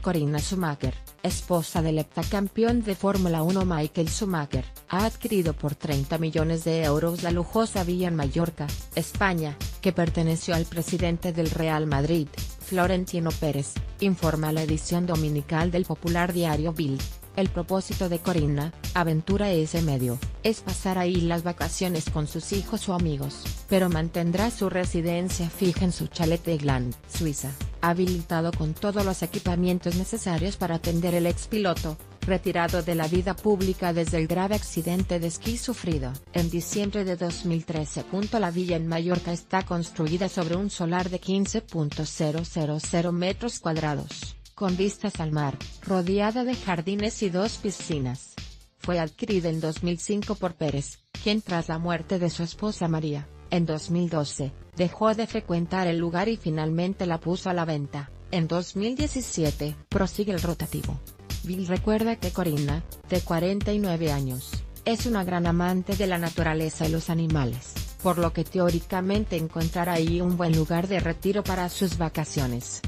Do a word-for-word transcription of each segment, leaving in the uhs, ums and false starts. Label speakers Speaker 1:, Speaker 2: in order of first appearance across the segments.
Speaker 1: Corina Schumacher, esposa del heptacampeón de Fórmula uno Michael Schumacher, ha adquirido por treinta millones de euros la lujosa villa en Mallorca, España, que perteneció al presidente del Real Madrid, Florentino Pérez, informa la edición dominical del popular diario Bild. El propósito de Corina, aventura ese medio, es pasar ahí las vacaciones con sus hijos o amigos, pero mantendrá su residencia fija en su chalet de Gland, Suiza, habilitado con todos los equipamientos necesarios para atender el expiloto, retirado de la vida pública desde el grave accidente de esquí sufrido en diciembre de dos mil trece. La villa en Mallorca está construida sobre un solar de quince punto cero cero cero metros cuadrados, con vistas al mar, rodeada de jardines y dos piscinas. Fue adquirida en dos mil cinco por Pérez, quien tras la muerte de su esposa María, en dos mil doce, dejó de frecuentar el lugar y finalmente la puso a la venta. En dos mil diecisiete, prosigue el rotativo. Bill recuerda que Corina, de cuarenta y nueve años, es una gran amante de la naturaleza y los animales, por lo que teóricamente encontrará ahí un buen lugar de retiro para sus vacaciones.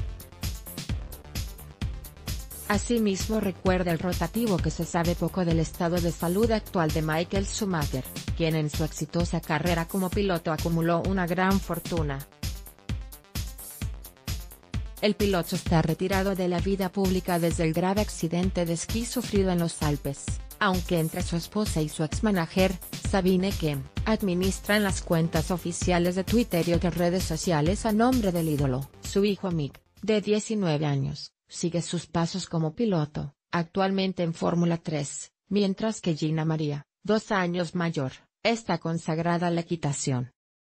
Speaker 1: Asimismo recuerda el rotativo que se sabe poco del estado de salud actual de Michael Schumacher, quien en su exitosa carrera como piloto acumuló una gran fortuna. El piloto está retirado de la vida pública desde el grave accidente de esquí sufrido en los Alpes, aunque entre su esposa y su ex-manager, Sabine Kehm, administran las cuentas oficiales de Twitter y otras redes sociales a nombre del ídolo. Su hijo Mick, de diecinueve años, sigue sus pasos como piloto, actualmente en Fórmula tres, mientras que Gina María, dos años mayor, está consagrada a la equitación.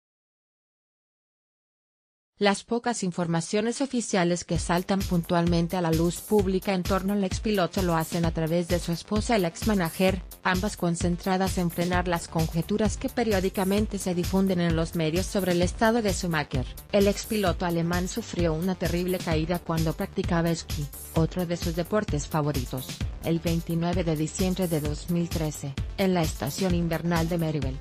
Speaker 1: Las pocas informaciones oficiales que saltan puntualmente a la luz pública en torno al expiloto lo hacen a través de su esposa y el ex-manager, ambas concentradas en frenar las conjeturas que periódicamente se difunden en los medios sobre el estado de Schumacher. El expiloto alemán sufrió una terrible caída cuando practicaba esquí, otro de sus deportes favoritos, el veintinueve de diciembre de dos mil trece, en la estación invernal de Meribel.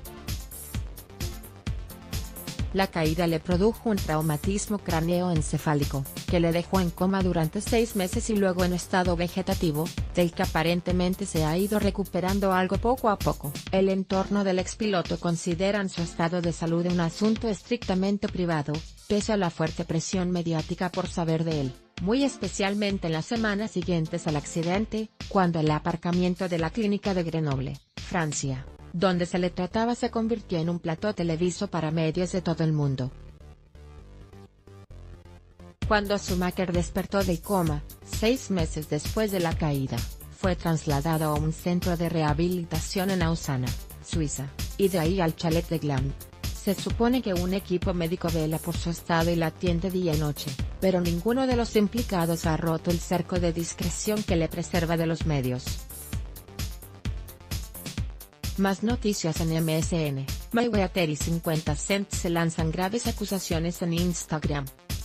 Speaker 1: La caída le produjo un traumatismo cráneoencefálico, que le dejó en coma durante seis meses y luego en estado vegetativo, del que aparentemente se ha ido recuperando algo poco a poco. El entorno del expiloto consideran su estado de salud un asunto estrictamente privado, pese a la fuerte presión mediática por saber de él, muy especialmente en las semanas siguientes al accidente, cuando el aparcamiento de la clínica de Grenoble, Francia, donde se le trataba se convirtió en un plató televiso para medios de todo el mundo. Cuando Schumacher despertó del coma, seis meses después de la caída, fue trasladado a un centro de rehabilitación en Lausana, Suiza, y de ahí al chalet de Gland. Se supone que un equipo médico vela por su estado y la atiende día y noche, pero ninguno de los implicados ha roto el cerco de discreción que le preserva de los medios. Más noticias en M S N. Mayweather y cincuenta Cent se lanzan graves acusaciones en Instagram.